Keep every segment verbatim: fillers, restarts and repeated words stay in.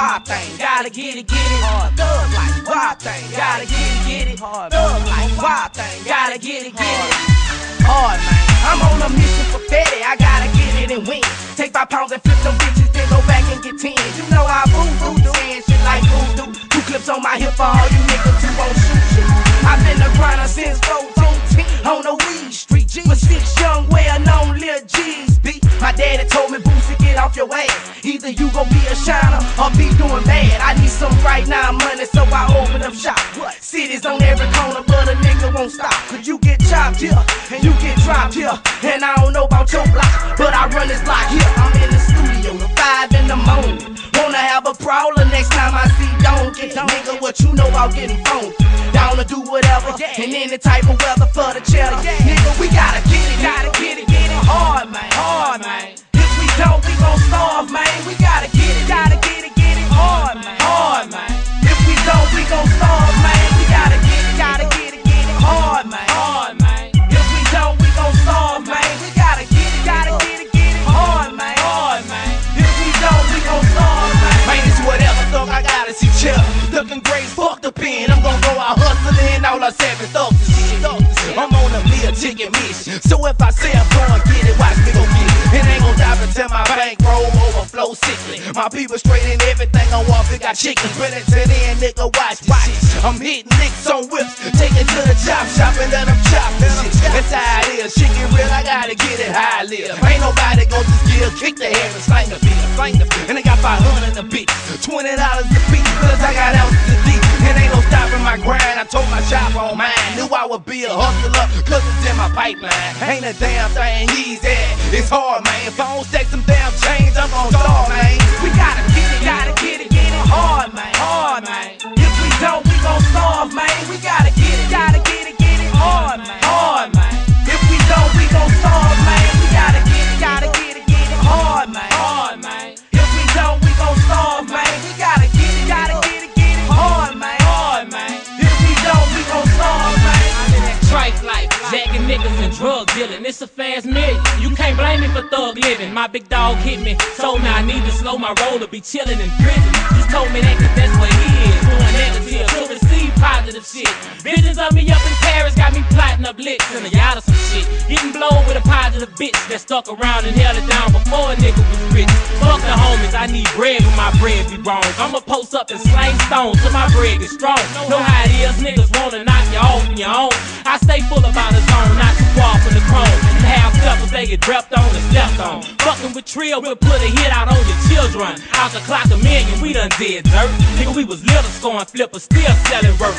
wild thing. Gotta get it, get it hard. Thug life, wild thing. Gotta get it, get it hard. Thug life, wild thing. Gotta get it, get it hard, man. I'm on a mission for Betty. I gotta get it and win. Take five pounds and flip them bitches, then go back and get ten. You know I voodoo, saying shit like voodoo. Two clips on my hip for all you niggas who won't shoot shit. I've been a grinder since fourteen on the weed street. With six young, well-known Lil G's beat. My daddy told me, Boosie, get off your ass. Either you gon' be a shiner or be doing bad. I need some right now money, so I open up shop. Cities on every corner, but a nigga won't stop. Cause you get chopped here, and you get dropped here. And I don't know about your block, but I run this block here. I'm in the studio till five in the morning. Wanna have a brawler next time I see Don't Get nigga, what you know about getting phone? Down to do whatever, in any type of weather for the cheddar. Nigga, we gotta get it, gotta get it, get it hard, man, hard, man. If we don't, we gon' starve, man. We gotta get it, gotta get it, get it hard, man, hard, man. If we don't, we gon' starve, man. We gotta get it, gotta get it, get it hard, man, hard, man. If we don't, we gon' starve, man. We gotta get it, gotta get it, get it hard, man, hard, man. If we don't, we gon' starve, man. Man, it's whatever, thug, I gotta see chill. Looking great, fuck the pen. I'm gon' go out hustling all our seven thugs and shit. I'm on a meal ticket mission. So if I say I'm gon' get it, watch me go get it. It ain't gon' stop until my bankroll overflow sickly. My people straight in everything on Wall Street got chickens. Ready to the end, nigga, watch this shit. I'm hitting licks on whips, take it to the chop shop and let them chop this shit. That's how it is, shit get real, I gotta get it how I live. Ain't nobody gon' just give, kick the head and slang the beat, slang the beat. And they got five hundred a beat, twenty dollars a beat, cause I got ounces of deep. And ain't no stopping my grind, I told my shop on mine. Knew I would be a hustler, cause it's in my pipeline. Ain't a damn thing easy, it's hard, man. If I don't stack some damn chains, I'm gon' starve, man. We gotta get it, gotta get it, get it hard, man, hard, man. If we don't, we gon' starve, man. We gotta get it, gotta get it, get it hard, man, hard, man. If we don't, we gon' starve, man. We gotta get it, gotta get it, get it hard, man, hard, man. If we don't, we gon' starve, man. We gotta get it, gotta get it, get it hard, man, hard, man. If we don't, we gon' starve, man. I'm in that trife life, jacking niggas and drug dealing. It's a fast million. You can't blame me for thug living. My big dog hit me, told me I need to slow my roll to be chilling in prison. Just told me that cause that's where he is, doing negative to receive positive shit. Visions of me up in Paris got me plotting up licks in a yacht or some shit. Getting blown with a positive bitch that stuck around and held it down before a nigga was rich. Fuck the homies, I need bread when my bread be wrong. I'ma post up and slang stones till my bread is strong. Know how it is, niggas wanna knock you off on your own. I stay full about the zone, not too far from the chrome. And half steppers, they get drept on and stepped on. Fucking with Trill, we'll put a hit out on your children. Out the clock a million, we done did dirt. Nigga, we was little scoring flippers, still selling work.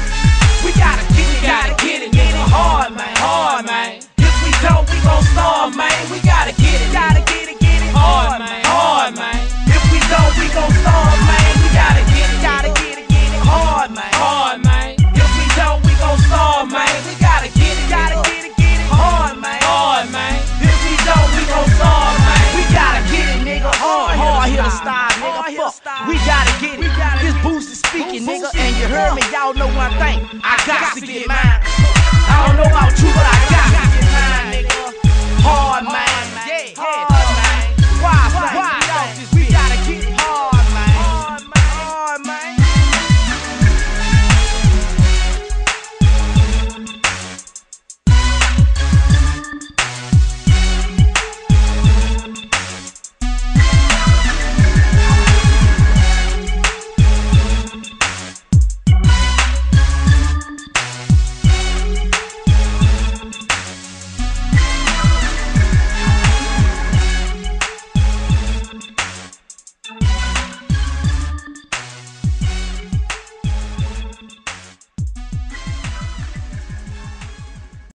We gotta get it, gotta get it, nigga, hard, man, hard, man. If we don't, we gon' starve, man. We gotta get it, gotta get it, get it hard, man, hard, man. If we don't, we gon' starve, man. We gotta get it, gotta get it, get it hard, man, hard, man. If we don't, we gon' starve, man. We gotta get it, gotta get it, get it hard, man, hard, man. If we don't, we gon' starve, man. We gotta get it, nigga, hard, hard here to style, nigga, fuck. We gotta get it. This Boosie speaking, nigga, and you heard me, y'all know one thing. I got to get mine. I don't know about you, but I